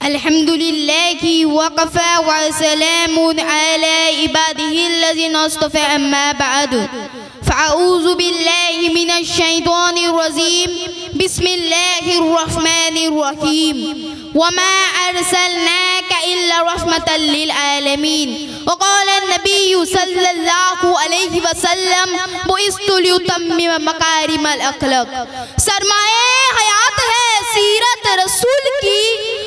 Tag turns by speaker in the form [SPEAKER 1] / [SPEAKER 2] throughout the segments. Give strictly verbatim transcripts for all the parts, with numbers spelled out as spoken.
[SPEAKER 1] अल्हम्दुलिल्लाहि वक़फ़ा व सलामुन अला इबादिहिल्लज़ीना इस्तफ़ा अम्मा बअद फ़अऊज़ु बिल्लाहि मिनश शैतानिर रजीम बिस्मिल्लाहिर रहमानिर रहीम वमा अर्सलनाका इल्ला रहमतल लिल आलमीन वक़ाल नबिय्यु सल्लल्लाहु अलैहि वसल्लम बुइस्तु लियुतम्मिम मकारिमल अख़लाक़। सरमाए हयात है सीरत रसूल की,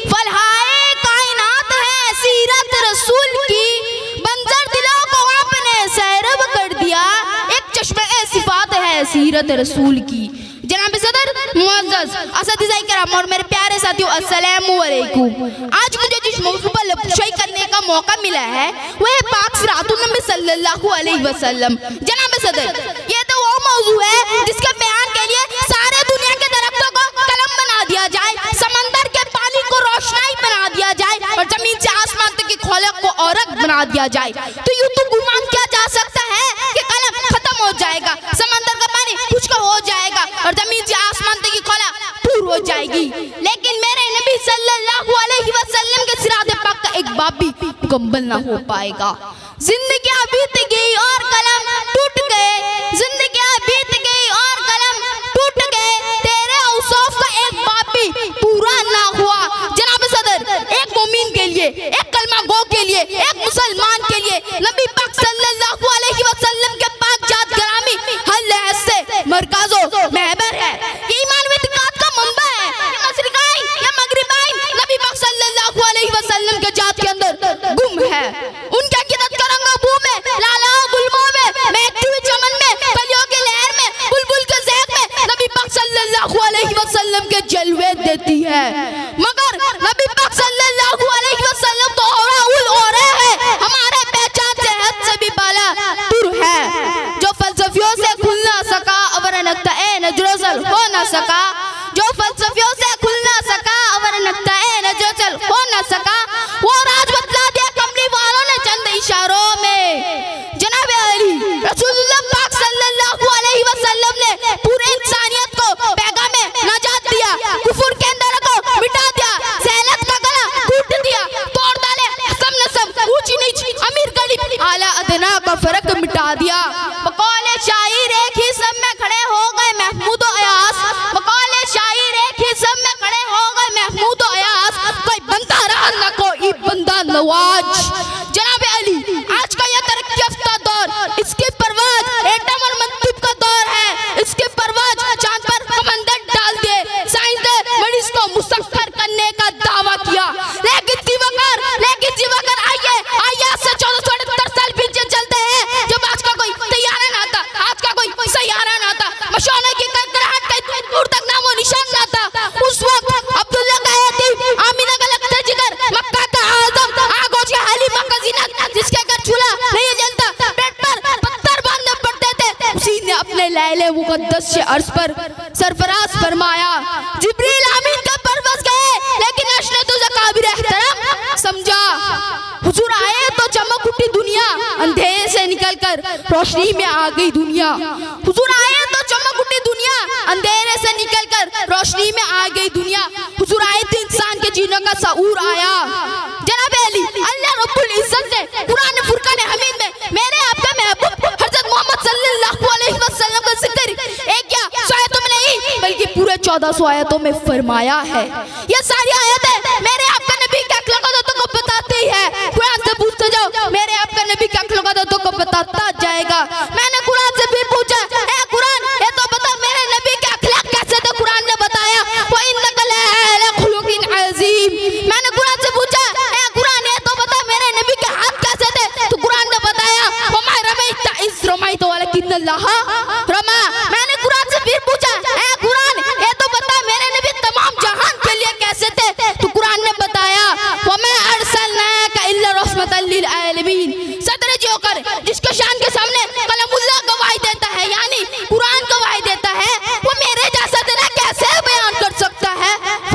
[SPEAKER 1] फलहाए कायनात है सीरत रसूल की, बंजर दिलों को आपने सैरब कर दिया, एक चश्मे सिफात है सीरत रसूल की। जनाब सदर मुअज़्ज़ज़ असतिज़ाए किराम और मेरे प्यारे साथियों, अस्सलामु अलैकुम। आज मुझे जिस मौजू पर लबशाई करने का मौका मिला है वह पाक सिरातुन नबी सल्लल्लाहु अलैहि वसल्लम। जनाब सदर, ये तो वो मौजू है जिसके बयान के लिए सारे दुनिया के दरख्तों को कलम बना दिया जाए, समंदर के पानी को रोशनाई बना दिया जाए और जमीन से आसमान तक की खोलक को औरत बना दिया जाए। तो यूं तो गुमान किया जा सकता है कि कलम खत्म हो जाएगा, समंदर का पानी खुश्क हो जाएगा और जमीन से आसमान तक की खोलक पूरी हो जाएगी, लेकिन मेरे नबी सल्लल्लाहु अलैहि वसल्लम के सिरात पाक का एक बाप भी मुकम्मल ना हो पाएगा। जिंदगी बीत गई और कलम टूट गए, जिंदगी बीत गई और कलम टूट गए, तेरे औसाफ का एक बाप भी पूरा ना हुआ। जनाब सदर, एक मोमिन के लिए, एक कलमा गो के लिए, एक मुसलमान के लिए नबी पाक सल्लल्लाहु अलैहि वसल्लम के पाक जात ग्रामी हर लहज़ से मरकज़ो महबर है। ये ईमान व इत्क़ाद का मंबा है, ये मशरिक़ाइन या मग़रिबाइन नबी पाक सल्लल्लाहु अलैहि वसल्लम के जात के अंदर गुम है। उनके अक़ीदत का रंग बू में, लाला गुलमों में, महकती हुई चमन में, कलियों की लहर में, बुलबुल के ज़ेक़ में नबी पाक सल्लल्लाहु अलैहि वसल्लम के जलवे देती है। मगर नबी पाक सल्लल्लाहु अलैहि वसल्लम तो औराउल औरा है, हमारे पहचान से हद से भी बाला तुर है, जो फलसफियों से खुल ना सका अवर नक्ता-ए नजरोसल हो ना सका, जो फलसफियों से खुल ना सका अवर नक्ता-ए नजरोसल हो ना सका, वो राज बतला दिया कमली वालों ने चंद इशारों में। जनाब अली रसूलुल्लाह पाक सल्लल्लाहु अलैहि वसल्लम ने पूरे इंसानियत को पैगाम में नजात दिया, कुफर के अंदर को मिटा दिया, ज़हलत का गला घूट दिया, तोड़ डाले सब नस्ब, ऊंची नीची, अमीर गरीब, आला अदना का फर्क मिटा दिया। बकौले शायर एक ही सब में खड़े हो गए महमूद और अयास, बकौले शायर एक ही सब में खड़े हो गए महमूद और अयास, कोई बंदा रहा न कोई बंदा नवाज। जनाब अली, आज का यह तरक्की याफ्ता दौर, इसकी परवाज एटम और मंतूब का दौर है, इसकी परवाज चांद पर कमंडर डाल दे, साइंस ने मरीज को मुसख्खर करने का दावा किया, लेकिन जीवाकर लेकिन जीवाकर आइए आइए आज से चौदह सौ अठहत्तर साल पीछे चलते हैं, जब आज का कोई तैयारा ना था, आज का कोई सैयारा ना था, मशाने की करकराहट का दूर तक नामो निशान ना था। उस वक्त अब्दुल्ला का यतीम, आमिना का लगता जिगर, मक्का का आज़म, आगोश का हलीमा का ज़ीनत, जिसके घर चूल्हा नहीं जलता, पेट पर पत्थर बांधने पड़ते थे, उसी ने अपने लैले मुक़द्दस से अर्श पर सरफराज फरमाया। जिब्रील आमीन का परवज़ गए, लेकिन अर्श ने तुझे काबिल एहतराम समझा। हुजूर आए तो चमक उठी दुनिया, अंधेरे से निकलकर रोशनी में आ गई दुनिया। हुजूर आए तो चमक उठी दुनिया, अंधेरे से निकलकर रोशनी में आ गई दुनिया। हुजूर आए तो इंसान के जीने का शऊर आया। जनाब अली, अल्लाह रब्बुल इज्जत ने कुरान फुरकान हमीद में मेरे आपका महबूब हज़रत मोहम्मद सल्लल्लाहु अलैहि वसल्लम का जिक्र एक क्या सौ आयतों में नहीं बल्कि पूरे चौदह सौ आयतों में फरमाया है। ये सारी आयतें मेरे आपका नबी के अखलाक़ातों को बताती है। कुरान से पूछते जाओ, मेरे आपका नबी के अखलाक़ातों को बताता जाएगा। मैंने कुरान से भी पूछा, ए कुरान ये तो बता मेरे नबी के अखलाक कैसे थे? कुरान ने बताया व इन्नका लअला खुलुक़िन अज़ीम। मैंने कुरान से पूछा, ए कुरान ये तो बता मेरे नबी के हाथ कैसे थे? तो कुरान ने बताया वमा रमैता इज़ रमैता वलकिन्नल्लाह रमा। मैंने कुरान से फिर पूछा, ए कुरान ये तो बता मेरे नबी तमाम जहान के लिए कैसे थे? तो कुरान ने बताया वमा अर्सलनाका इल्ला रहमतल लिल आलमीन। सदर जी होकर जिसके शान के सामने कलमुल्लाह गवाही देता है, यानी कुरान गवाही देता है, वो मेरे जैसा तेरा कैसे बयान कर सकता है?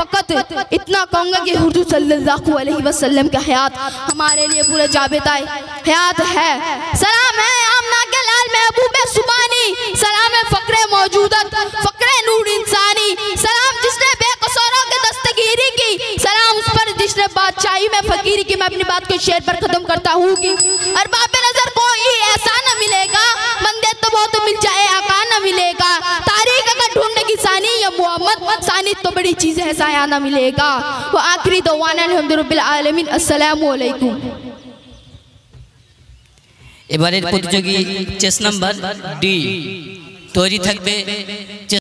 [SPEAKER 1] फकत इतना कहूँगा कि हुजूर सल्लल्लाहु अलैहि वसल्लम का हयात हमारे लिए पूरे जाबिताए हयात है। सलाम है आमना के लाल महबूब सुबानी, सलाम है फ़क्रे मौजूदत फ़क्रे नूर इंसानी, सलाम जिसने बेकसूरों की दस्तगीरी की, सलाम उस पर जिस जिसने बादशाही में फकीरी की, मैं अपनी बात को शेर पर खत्म करता हूँ कि और बाप नजर कोई ऐसा न मिलेगा, मंदे तो बहुत मिल जाए आका न मिलेगा, तारीख अगर ढूंढने की सानी या मोहम्मद सानी तो बड़ी चीज है साया न मिलेगा। वो आखिरी दवाना अल्हम्दुलिल्लाह आलमीन, अस्सलामु अलैकुम।
[SPEAKER 2] এবারের প্রতিযোগী চেস নাম্বার ডি তৈরি থাকবে।